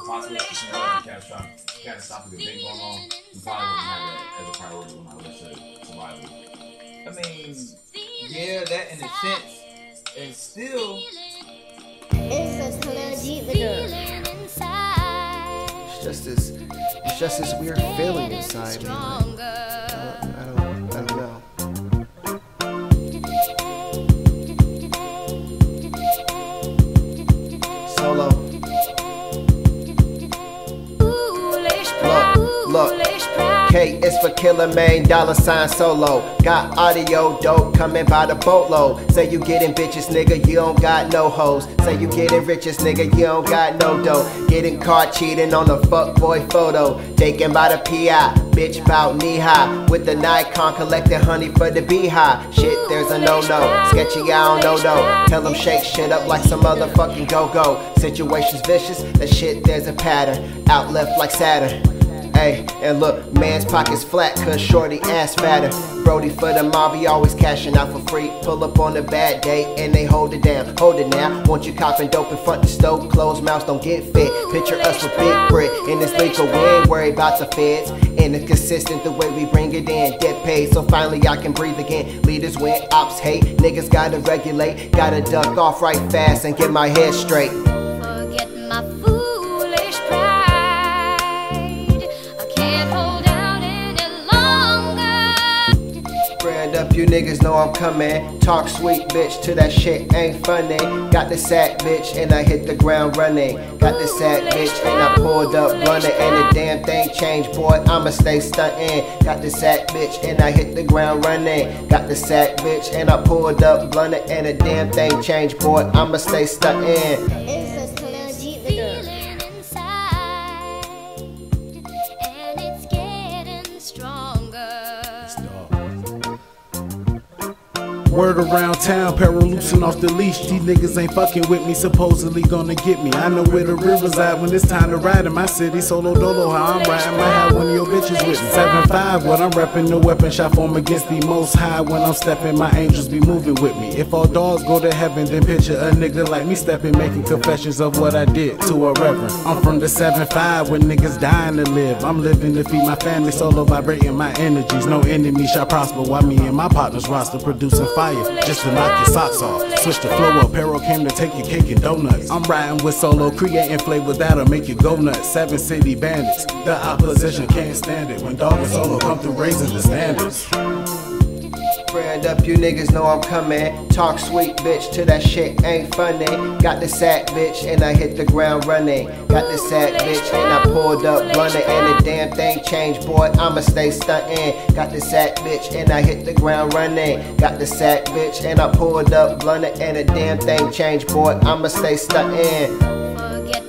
possible, if there wasn't catastrophic event going on, we probably wouldn't have that as a priority on our list of survival. I mean, yeah, that in a sense, and still, it's just this weird feeling inside me. I don't know. Solo. Look. K is for killer, main $sign solo. Got audio dope coming by the boatload. Say you getting bitches, nigga, you don't got no hoes. Say you getting riches, nigga, you don't got no dough. Getting caught cheating on a fuckboy photo. Taken by the PI, bitch bout knee high. With the Nikon collecting honey for the beehive. Shit, there's a no-no. Sketchy, I don't know though. Tell them shake shit up like some motherfucking go-go. Situations vicious, that shit there's a pattern. Out left like Saturn. Hey, and look, man's pockets flat cause shorty ass fatter. Brody for the mob, he always cashing out for free. Pull up on a bad day and they hold it down. Hold it now, want you copping dope in front the stove. Closed mouths don't get fed. Picture us with big bread. In this legal, we ain't worried about the feds. And it's consistent the way we bring it in. Get paid so finally I can breathe again. Leaders win, ops hate. Niggas gotta regulate. Gotta duck off right fast and get my head straight. Forget my foolish pride. Up, you niggas know I'm coming. Talk sweet, bitch, till that shit ain't funny. Got the sack, bitch, and I hit the ground running. Got the sack, bitch, and I pulled up blunted. And the damn thing changed, boy, I'ma stay stunting. Got the sack, bitch, and I hit the ground running. Got the sack, bitch, and I pulled up blunted. And the damn thing changed, boy, I'ma stay stunting. Word around town, Peril loosen off the leash. These niggas ain't fucking with me, supposedly gonna get me. I know where the rivers at when it's time to ride in my city. Solo dolo, how I'm riding, might have one of your bitches with me. 7-5, what I'm reppin', no weapon shot form against the most high. When I'm stepping, my angels be moving with me. If all dogs go to heaven, then picture a nigga like me stepping, making confessions of what I did to a reverend. I'm from the 7-5, when niggas dying to live. I'm living to feed my family, solo vibrating my energies. No enemy shall prosper while me and my partners roster producing fire. Just to knock your socks off. Switch the flow up, Peril came to take your cake and donuts. I'm riding with solo, creating flavor that'll make you go nuts. 7 city bandits, the opposition can't stand it. When dog and solo come through raising the standards. Friend up, you niggas know I'm coming. Talk sweet, bitch, till that shit ain't funny. Got the sack, bitch, and I hit the ground running. Got the sack, bitch, and I pulled up blunted. And the damn thing changed, boy, I'ma stay stunting. Got the sack, bitch, and I hit the ground running. Got the sack, bitch, and I pulled up blunted. And the damn thing changed, boy, I'ma stay stunting. Forget